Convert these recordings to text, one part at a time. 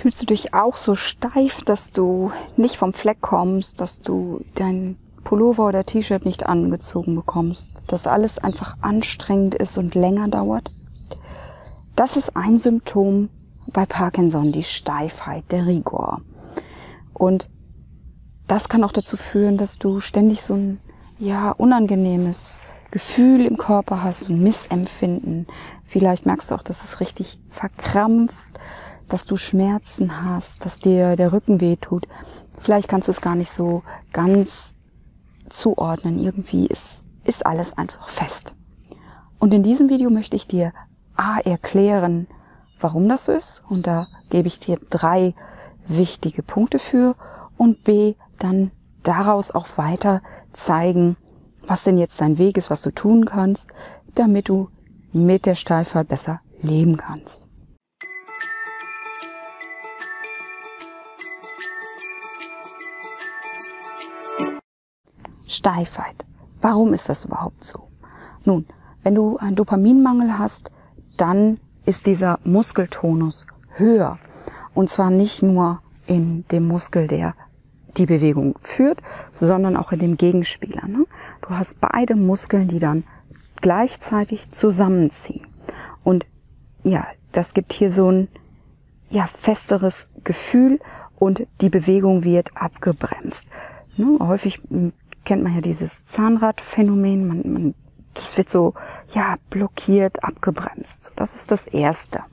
Fühlst du dich auch so steif, dass du nicht vom Fleck kommst, dass du dein Pullover oder T-Shirt nicht angezogen bekommst, dass alles einfach anstrengend ist und länger dauert? Das ist ein Symptom bei Parkinson, die Steifheit, der Rigor. Und das kann auch dazu führen, dass du ständig so ein unangenehmes Gefühl im Körper hast, ein Missempfinden. Vielleicht merkst du auch, dass es richtig verkrampft, dass du Schmerzen hast, dass dir der Rücken wehtut. Vielleicht kannst du es gar nicht so ganz zuordnen. Irgendwie ist alles einfach fest. Und in diesem Video möchte ich dir A, erklären, warum das so ist. Und da gebe ich dir 3 wichtige Punkte für. Und B, dann daraus auch weiter zeigen, was denn jetzt dein Weg ist, was du tun kannst, damit du mit der Steifheit besser leben kannst. Steifheit. Warum ist das überhaupt so? Nun, wenn du einen Dopaminmangel hast, dann ist dieser Muskeltonus höher. Und zwar nicht nur in dem Muskel, der die Bewegung führt, sondern auch in dem Gegenspieler. Ne? Du hast beide Muskeln, die dann gleichzeitig zusammenziehen. Und ja, das gibt hier so ein festeres Gefühl und die Bewegung wird abgebremst. Ne? Häufig kennt man ja dieses Zahnradphänomen. Das wird so blockiert, abgebremst. Das ist das Erste.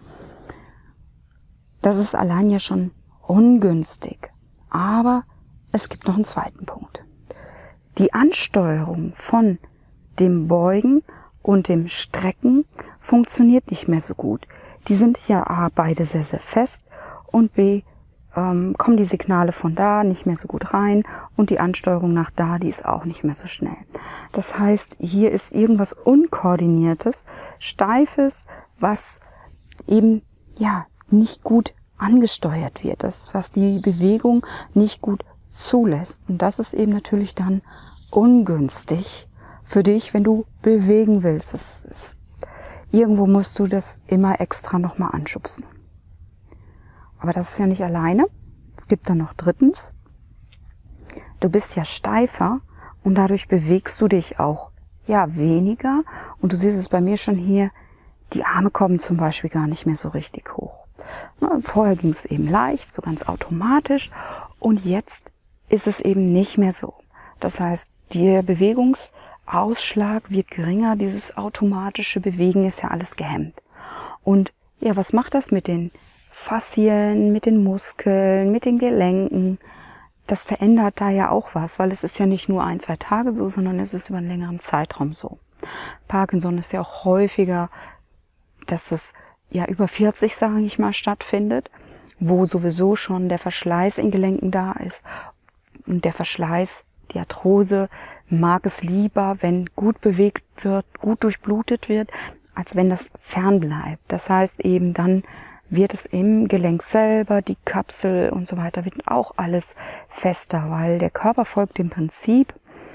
Das ist allein ja schon ungünstig. Aber es gibt noch einen zweiten Punkt. Die Ansteuerung von dem Beugen und dem Strecken funktioniert nicht mehr so gut. Die sind ja A, beide sehr, sehr fest und B, kommen die Signale von da nicht mehr so gut rein und die Ansteuerung nach da, die ist auch nicht mehr so schnell. Das heißt, hier ist irgendwas Unkoordiniertes, Steifes, was eben nicht gut angesteuert wird, das, was die Bewegung nicht gut zulässt. Und das ist eben natürlich dann ungünstig für dich, wenn du bewegen willst. Irgendwo musst du das immer extra nochmal anschubsen. Aber das ist ja nicht alleine. Es gibt dann noch drittens, du bist ja steifer und dadurch bewegst du dich auch weniger. Und du siehst es bei mir schon hier, die Arme kommen zum Beispiel gar nicht mehr so richtig hoch. Vorher ging es eben leicht, so ganz automatisch und jetzt ist es eben nicht mehr so. Das heißt, der Bewegungsausschlag wird geringer, dieses automatische Bewegen ist ja alles gehemmt. Und was macht das mit den Faszien, mit den Muskeln, mit den Gelenken? Das verändert da ja auch was, weil es ist ja nicht nur 1, 2 Tage so, sondern es ist über einen längeren Zeitraum so. Parkinson ist ja auch häufiger, dass es über 40, sage ich mal, stattfindet, wo sowieso schon der Verschleiß in Gelenken da ist. Und der Verschleiß, die Arthrose, mag es lieber, wenn gut bewegt wird, gut durchblutet wird, als wenn das fern bleibt. Das heißt eben, dann wird es im Gelenk selber, die Kapsel und so weiter, wird auch alles fester, weil der Körper folgt dem Prinzip,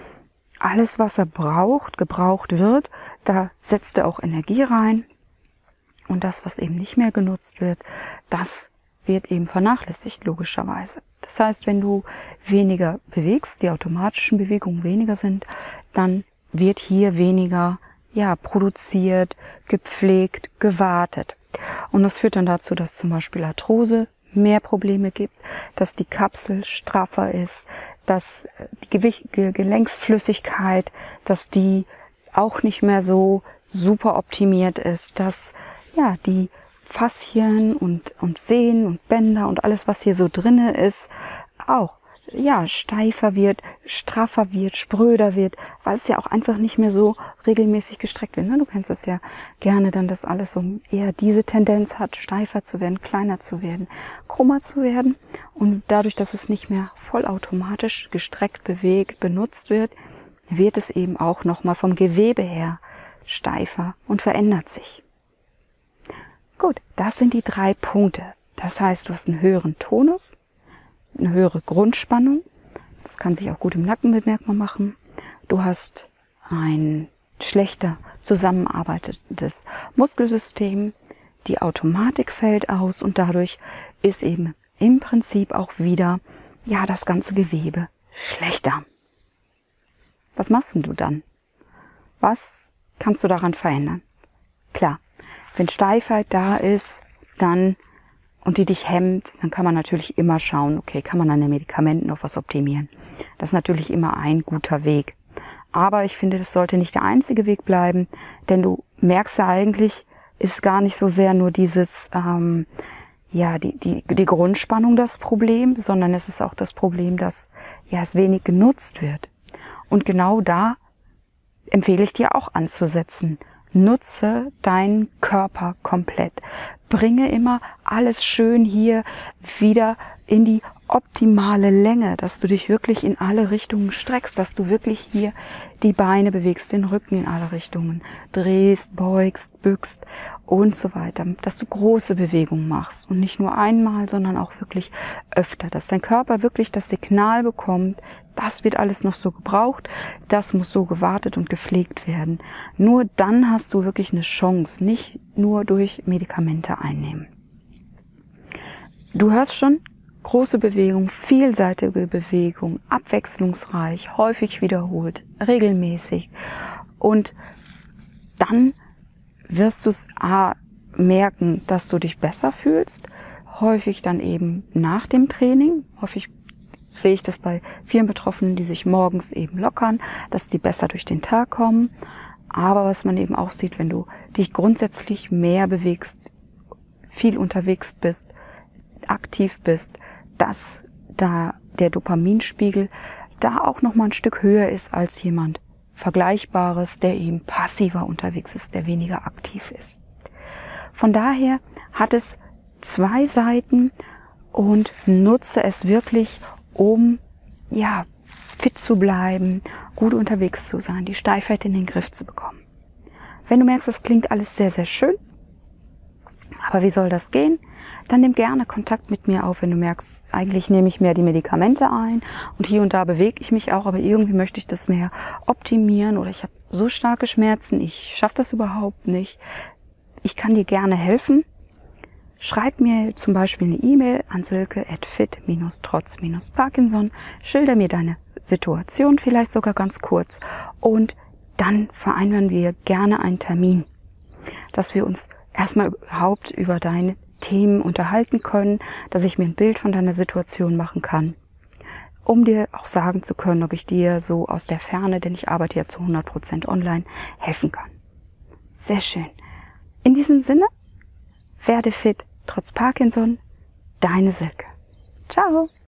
alles, was er gebraucht wird, da setzt er auch Energie rein. Und das, was eben nicht mehr genutzt wird, das wird eben vernachlässigt, logischerweise. Das heißt, wenn du weniger bewegst, die automatischen Bewegungen weniger sind, dann wird hier weniger produziert, gepflegt, gewartet. Und das führt dann dazu, dass zum Beispiel Arthrose mehr Probleme gibt, dass die Kapsel straffer ist, dass die Gelenksflüssigkeit, dass die auch nicht mehr so super optimiert ist, dass die Faszien und Sehnen und Bänder und alles, was hier so drinne ist, auch steifer wird, straffer wird, spröder wird, weil es ja auch einfach nicht mehr so regelmäßig gestreckt wird. Ne? Du kennst das ja gerne dann, dass alles so eher diese Tendenz hat, steifer zu werden, kleiner zu werden, krummer zu werden. Und dadurch, dass es nicht mehr vollautomatisch gestreckt, bewegt, benutzt wird, wird es eben auch nochmal vom Gewebe her steifer und verändert sich. Gut, das sind die 3 Punkte. Das heißt, du hast einen höheren Tonus, eine höhere Grundspannung. Das kann sich auch gut im Nacken bemerkbar machen. Du hast ein schlechter zusammenarbeitendes Muskelsystem. Die Automatik fällt aus und dadurch ist eben im Prinzip auch wieder, ja, das ganze Gewebe schlechter. Was machst denn du dann? Was kannst du daran verändern? Klar, wenn Steifheit da ist, dann und die dich hemmt, dann kann man natürlich immer schauen, okay, kann man an den Medikamenten noch was optimieren. Das ist natürlich immer ein guter Weg. Aber ich finde, das sollte nicht der einzige Weg bleiben, denn du merkst ja eigentlich, ist gar nicht so sehr nur dieses, die Grundspannung das Problem, sondern es ist auch das Problem, dass ja es wenig genutzt wird. Und genau da empfehle ich dir auch anzusetzen. Nutze deinen Körper komplett. Bringe immer alles schön hier wieder in die optimale Länge, dass du dich wirklich in alle Richtungen streckst, dass du wirklich hier die Beine bewegst, den Rücken in alle Richtungen, drehst, beugst, bückst und so weiter. Dass du große Bewegungen machst und nicht nur einmal, sondern auch wirklich öfter, dass dein Körper wirklich das Signal bekommt, das wird alles noch so gebraucht, das muss so gewartet und gepflegt werden. Nur dann hast du wirklich eine Chance, nicht nur durch Medikamente einnehmen. Du hörst schon, große Bewegung, vielseitige Bewegung, abwechslungsreich, häufig wiederholt, regelmäßig. Und dann wirst du es merken, dass du dich besser fühlst, häufig dann eben nach dem Training, häufig sehe ich das bei vielen Betroffenen, die sich morgens eben lockern, dass die besser durch den Tag kommen. Aber was man eben auch sieht, wenn du dich grundsätzlich mehr bewegst, viel unterwegs bist, aktiv bist, dass da der Dopaminspiegel da auch noch mal ein Stück höher ist als jemand Vergleichbares, der eben passiver unterwegs ist, der weniger aktiv ist. Von daher hat es zwei Seiten und nutze es wirklich, um ja fit zu bleiben, gut unterwegs zu sein, die Steifheit in den Griff zu bekommen. Wenn du merkst, das klingt alles sehr, sehr schön, aber wie soll das gehen? Dann nimm gerne Kontakt mit mir auf, wenn du merkst, eigentlich nehme ich mehr die Medikamente ein und hier und da bewege ich mich auch, aber irgendwie möchte ich das mehr optimieren oder ich habe so starke Schmerzen, ich schaffe das überhaupt nicht. Ich kann dir gerne helfen. Schreib mir zum Beispiel eine E-Mail an silke@fit-trotz-parkinson, schilder mir deine Situation vielleicht sogar ganz kurz und dann vereinbaren wir gerne einen Termin, dass wir uns erstmal überhaupt über deine Themen unterhalten können, dass ich mir ein Bild von deiner Situation machen kann, um dir auch sagen zu können, ob ich dir so aus der Ferne, denn ich arbeite ja zu 100% online, helfen kann. Sehr schön. In diesem Sinne, werde fit, trotz Parkinson, deine Silke. Ciao!